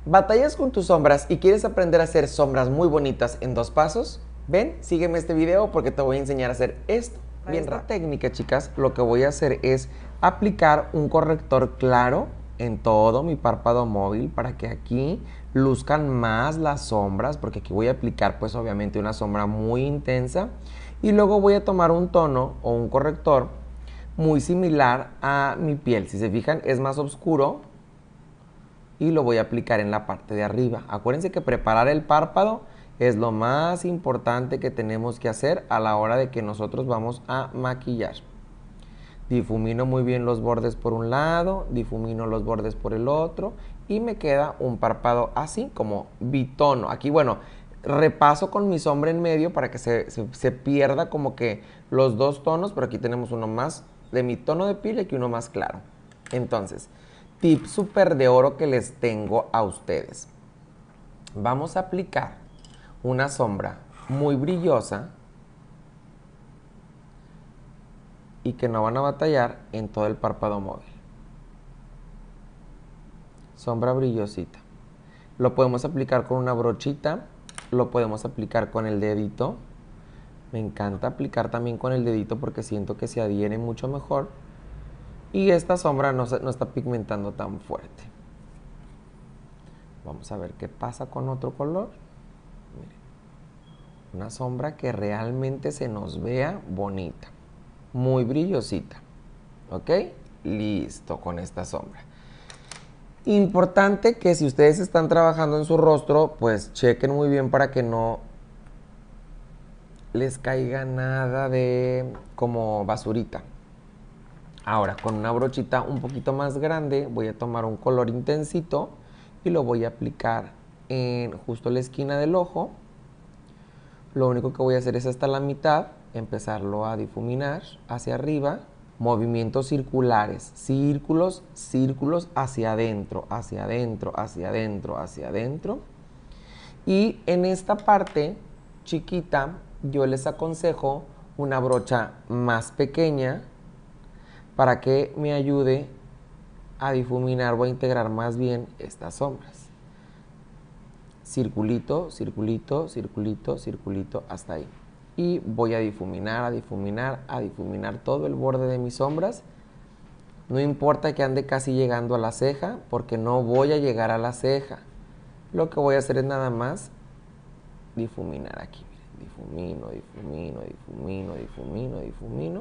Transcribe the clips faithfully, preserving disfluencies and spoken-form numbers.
¿Batallas con tus sombras y quieres aprender a hacer sombras muy bonitas en dos pasos? Ven, sígueme este video porque te voy a enseñar a hacer esto. Bien, esta técnica, chicas, lo que voy a hacer es aplicar un corrector claro en todo mi párpado móvil para que aquí luzcan más las sombras, porque aquí voy a aplicar pues obviamente una sombra muy intensa y luego voy a tomar un tono o un corrector muy similar a mi piel. Si se fijan, es más oscuro y lo voy a aplicar en la parte de arriba. Acuérdense que preparar el párpado es lo más importante que tenemos que hacer a la hora de que nosotros vamos a maquillar. Difumino muy bien los bordes por un lado, difumino los bordes por el otro y me queda un párpado así como bitono. Aquí, bueno, repaso con mi sombra en medio para que se, se, se pierda como que los dos tonos, pero aquí tenemos uno más de mi tono de piel y aquí uno más claro. Entonces, tip súper de oro que les tengo a ustedes. Vamos a aplicar una sombra muy brillosa y que no van a batallar en todo el párpado móvil. Sombra brillosita. Lo podemos aplicar con una brochita, lo podemos aplicar con el dedito. Me encanta aplicar también con el dedito porque siento que se adhiere mucho mejor. Y esta sombra no, se, no está pigmentando tan fuerte. Vamos a ver qué pasa con otro color. Miren. Una sombra que realmente se nos vea bonita. Muy brillosita. ¿Ok? Listo con esta sombra. Importante que si ustedes están trabajando en su rostro, pues chequen muy bien para que no les caiga nada de como basurita. Ahora, con una brochita un poquito más grande, voy a tomar un color intensito y lo voy a aplicar en justo la esquina del ojo. Lo único que voy a hacer es hasta la mitad, empezarlo a difuminar hacia arriba. Movimientos circulares, círculos, círculos hacia adentro, hacia adentro, hacia adentro, hacia adentro. Y en esta parte chiquita, yo les aconsejo una brocha más pequeña para que me ayude a difuminar o a integrar más bien estas sombras. Circulito, circulito, circulito, circulito, hasta ahí. Y voy a difuminar, a difuminar, a difuminar todo el borde de mis sombras. No importa que ande casi llegando a la ceja, porque no voy a llegar a la ceja. Lo que voy a hacer es nada más difuminar aquí. Miren, difumino, difumino, difumino, difumino, difumino.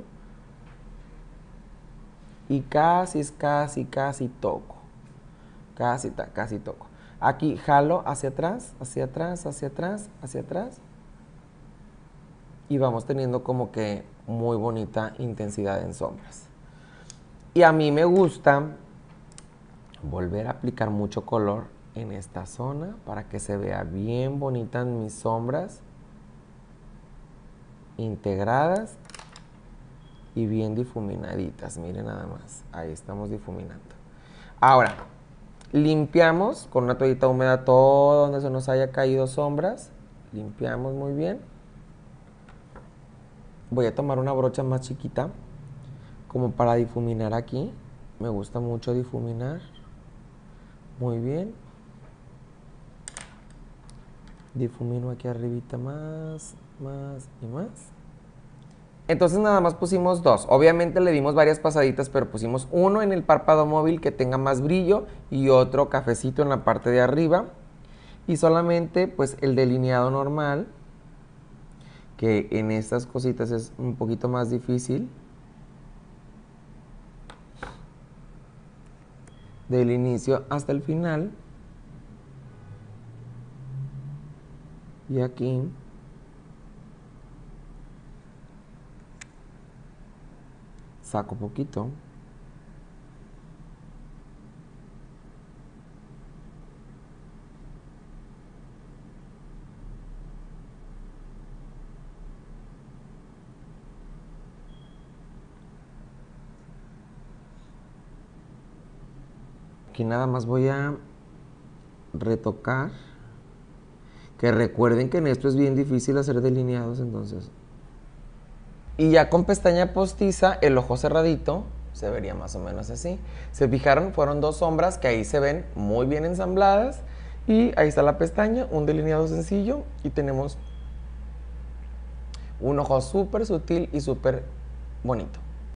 Y casi, casi, casi toco. Casi, casi toco. Aquí jalo hacia atrás, hacia atrás, hacia atrás, hacia atrás. Y vamos teniendo como que muy bonita intensidad en sombras. Y a mí me gusta volver a aplicar mucho color en esta zona para que se vea bien bonita en mis sombras integradas y bien difuminaditas. Miren nada más, ahí estamos difuminando. Ahora, limpiamos con una toallita húmeda todo donde se nos haya caído sombras. Limpiamos muy bien. Voy a tomar una brocha más chiquita como para difuminar aquí. Me gusta mucho difuminar. Muy bien. Difumino aquí arribita más, más y más. Entonces nada más pusimos dos. Obviamente le dimos varias pasaditas, pero pusimos uno en el párpado móvil que tenga más brillo y otro cafecito en la parte de arriba. Y solamente pues el delineado normal, que en estas cositas es un poquito más difícil. Del inicio hasta el final. Y aquí saco poquito. Aquí nada más voy a retocar. Que recuerden que en esto es bien difícil hacer delineados, entonces. Y ya con pestaña postiza, el ojo cerradito, se vería más o menos así. ¿Se fijaron? Fueron dos sombras que ahí se ven muy bien ensambladas. Y ahí está la pestaña, un delineado sencillo y tenemos un ojo súper sutil y súper bonito.